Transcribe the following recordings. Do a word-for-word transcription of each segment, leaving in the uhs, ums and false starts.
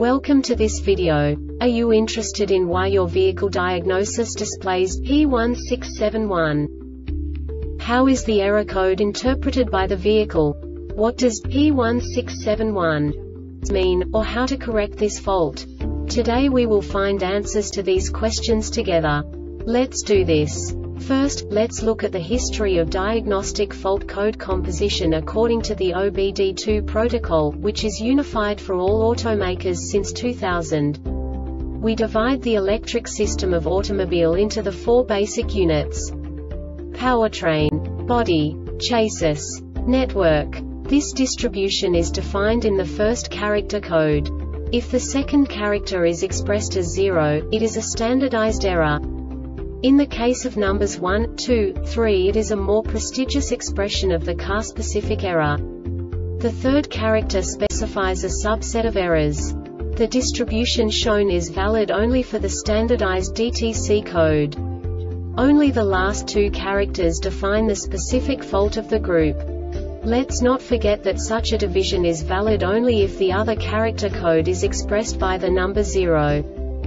Welcome to this video. Are you interested in why your vehicle diagnosis displays P one six seven one? How is the error code interpreted by the vehicle? What does P one six seven one mean, or how to correct this fault? Today we will find answers to these questions together. Let's do this. First, let's look at the history of diagnostic fault code composition according to the O B D two protocol, which is unified for all automakers since two thousand. We divide the electric system of automobile into the four basic units: powertrain, body, chassis, network. This distribution is defined in the first character code. If the second character is expressed as zero, it is a standardized error. In the case of numbers one, two, three, it is a more prestigious expression of the car-specific error. The third character specifies a subset of errors. The distribution shown is valid only for the standardized D T C code. Only the last two characters define the specific fault of the group. Let's not forget that such a division is valid only if the other character code is expressed by the number zero.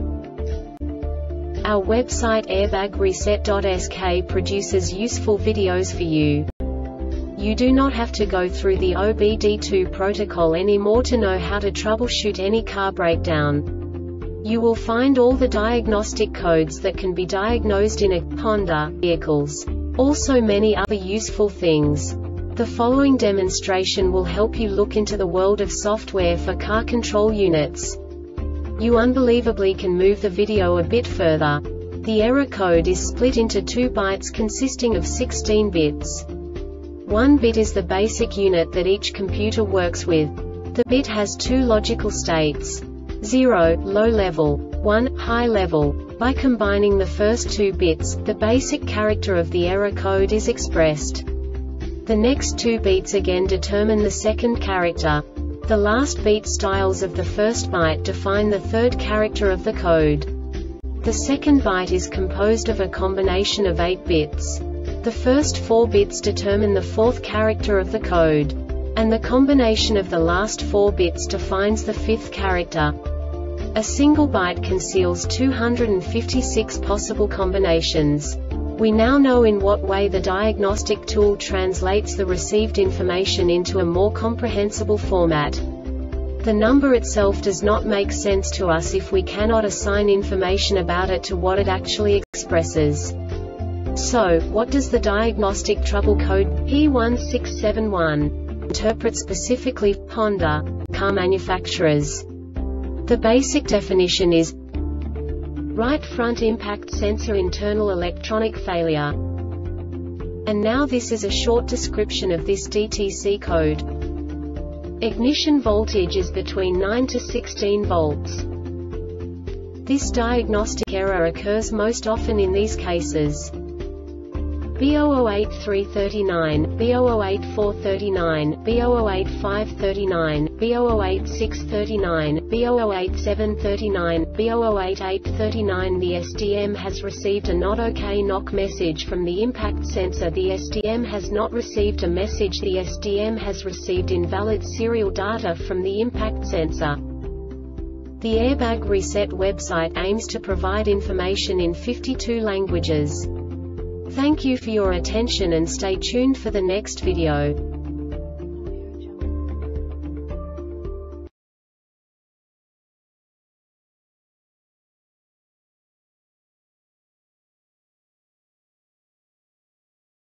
Our website airbag reset dot S K produces useful videos for you. You do not have to go through the O B D two protocol anymore to know how to troubleshoot any car breakdown. You will find all the diagnostic codes that can be diagnosed in a Honda vehicles. Also many other useful things. The following demonstration will help you look into the world of software for car control units. You unbelievably can move the video a bit further. The error code is split into two bytes consisting of sixteen bits. One bit is the basic unit that each computer works with. The bit has two logical states: zero, low level, one, high level. By combining the first two bits, the basic character of the error code is expressed. The next two bits again determine the second character. The last beat styles of the first byte define the third character of the code. The second byte is composed of a combination of eight bits. The first four bits determine the fourth character of the code. And the combination of the last four bits defines the fifth character. A single byte conceals two hundred fifty-six possible combinations. We now know in what way the diagnostic tool translates the received information into a more comprehensible format. The number itself does not make sense to us if we cannot assign information about it to what it actually expresses. So, what does the diagnostic trouble code P one six seven one interpret specifically for Honda car manufacturers? The basic definition is right front impact sensor internal electronic failure. And now this is a short description of this D T C code. Ignition voltage is between nine to sixteen volts. This diagnostic error occurs most often in these cases: B zero zero eight three three nine, B zero zero eight four three nine, B zero zero eight five three nine, B zero zero eight six three nine, B zero zero eight seven three nine, B zero zero eight eight three nine. The S D M has received a not OK knock message from the impact sensor. The S D M has not received a message. The S D M has received invalid serial data from the impact sensor. The Airbag Reset website aims to provide information in fifty-two languages. Thank you for your attention and stay tuned for the next video.